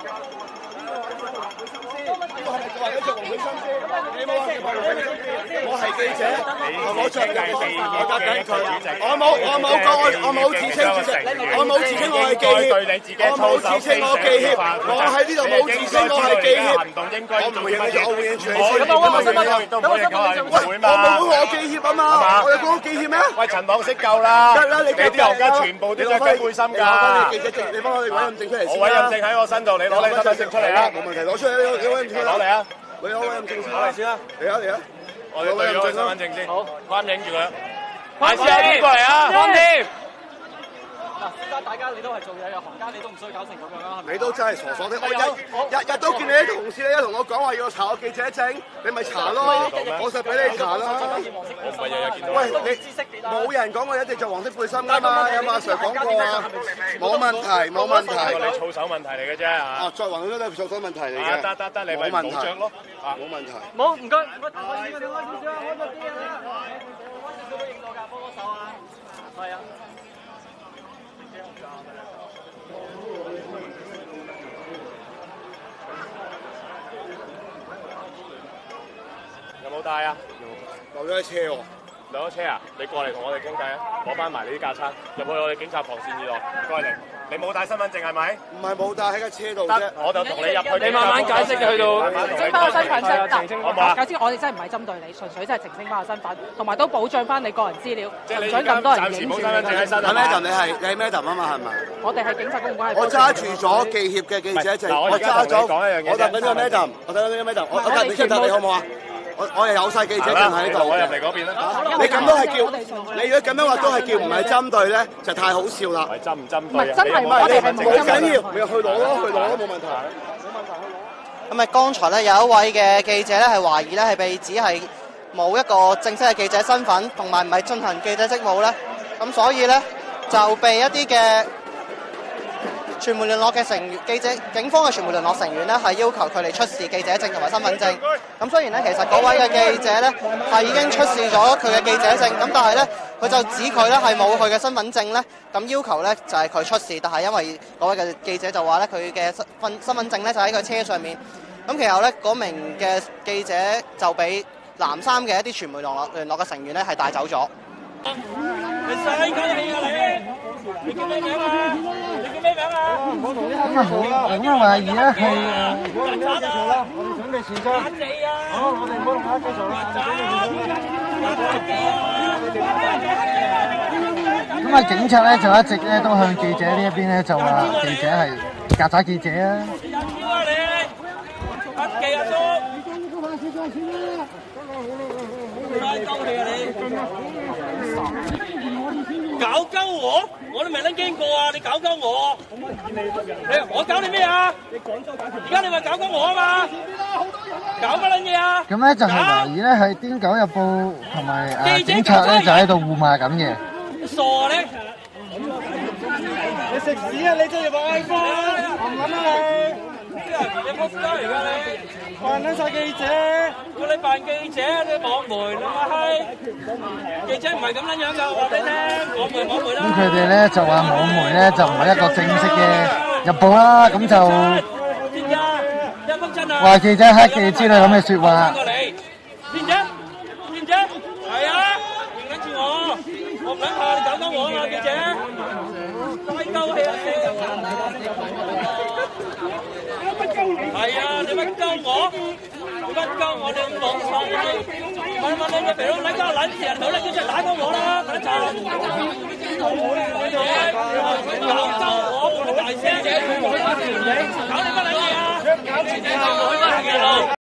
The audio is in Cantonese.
我係記者，我着緊佢，我冇自稱主席，我冇自稱我係記協，我冇自稱我記協，我喺呢度冇自稱我係記協，我唔會認你，我會認住你先。咁我冇我記協啊嘛，我有講記協咩？ 喂，陳朗識夠啦，得啦，你啲行家全部都着雞背心㗎。 你幫我哋委任證出嚟先啦。 我委任證喺我身度，你攞你身份證出嚟啊！ 冇問題，攞出嚟，你委任證攞嚟啊！ 你攞委任證先， 攞嚟先啦！ 嚟啊嚟啊！ 我哋對咗佢身份證先，好，翻影住佢。快啲啊！過嚟啊！放添。 嗱，先生，大家你都係做嘢嘅行家，你都唔需要搞成咁樣啦，係咪？ 你都真係傻傻的，我日日都見你啲同事咧，同我講話要查我記者證，你咪查咯，我實俾你查啦。 我唔係日日見到。 喂，你冇人講過一定着黃色背心㗎嘛？有冇阿 Sir 講過啊？冇問題，冇問題。 你操守問題嚟嘅啫嚇。 啊，着黃色都係操守問題嚟嘅。 得，你咪冇着咯。啊， 冇問題。 冇，唔該。我開少少啊，開多啲啊。開少少都影到㗎，幫手啊。係啊。 有冇帶啊？ 留咗喺車喎。 留咗車啊？你過嚟同我哋傾偈啊！攞翻埋你啲架撐入去我哋警察防線以內。唔該你。你冇帶身份證係咪？ 唔係冇帶喺架車度啫。 我就同你入去。 你慢慢解釋去到澄清翻個身份先。 澄清好唔好啊？ 解釋我哋真係唔係針對你，純粹真係澄清翻個身份，同埋都保障翻你個人資料， 即係你唔想咁多人暫時冇影住身份證喺身。 阿 Madam 你係 Madam 啊嘛係咪？ 我哋係警察公關。 我揸住咗記協嘅記者證，我揸咗。我等緊個 Madam，我等緊個 Madam，我答你出答你好唔好啊？我又有晒記者證喺度。 我入嚟嗰邊啦。 你咁都係叫，你如果咁樣話都係叫唔係針對咧，就太好笑啦。 係針唔針對？ 唔係真係我哋係冇緊要，咪去攞咯，冇問題。 咁啊，剛才咧有一位嘅記者咧係懷疑咧係被指係冇一個正式嘅記者身份，同埋唔係進行記者職務咧，咁所以咧就被一啲嘅傳媒聯絡嘅成員、警方嘅傳媒聯絡成員咧係要求佢哋出示記者證同埋身份證。咁雖然咧其實嗰位嘅記者咧係已經出示咗佢嘅記者證，咁但係咧佢就指佢咧係冇佢嘅身份證咧，咁要求咧就係佢出示，但係因為嗰位嘅記者就話咧佢嘅身份證咧就喺佢車上面，咁其後咧嗰名嘅記者就俾藍衫嘅一啲傳媒聯絡嘅成員咧係帶走咗。 你使緊氣啊你叫咩名啊？你叫咩名啊？ 咁啊好啦，咁啊懷疑咧係我哋繼續啦，我哋準備視察。好，我哋唔好同大家繼續啦。咁啊，警察咧就一直咧都向記者呢一邊咧就話記者係曱甴記者啊。 記阿叔。搞鳩我都未撚驚過啊！你搞鳩我，我搞你咩啊？而家你話搞鳩我啊嘛？搞乜撚嘢啊？ 咁咧就係懷疑咧係《癲狗日報》同埋警察咧就喺度互罵緊嘅。 傻咧！ 你食屎啊！你真係話嗌交啊！唔諗啊你！ 你仆街嚟㗎你！ 扮緊晒記者， 叫你扮記者，你網媒你媽閪！記者唔係咁撚樣㗎，我話你聽，網媒啦。 咁佢哋咧就話網媒咧就唔係一個正式嘅日報啦，咁就話記者黑記之類咁嘅説話。 邊啫？邊啫？係啊，認緊住我，我唔撚怕你搞鳩我啊嘛，記者！快鳩氣啊係啊，你乜鳩我？你乜鳩我？你咁網上你，問你嘅肥佬撚鳩撚字人，好啦，叫出嚟打鳩我啦，撚柒！搞鳩我，冇乜大聲，搞你乜撚嘢啊？搞前者就冇乜嘢路。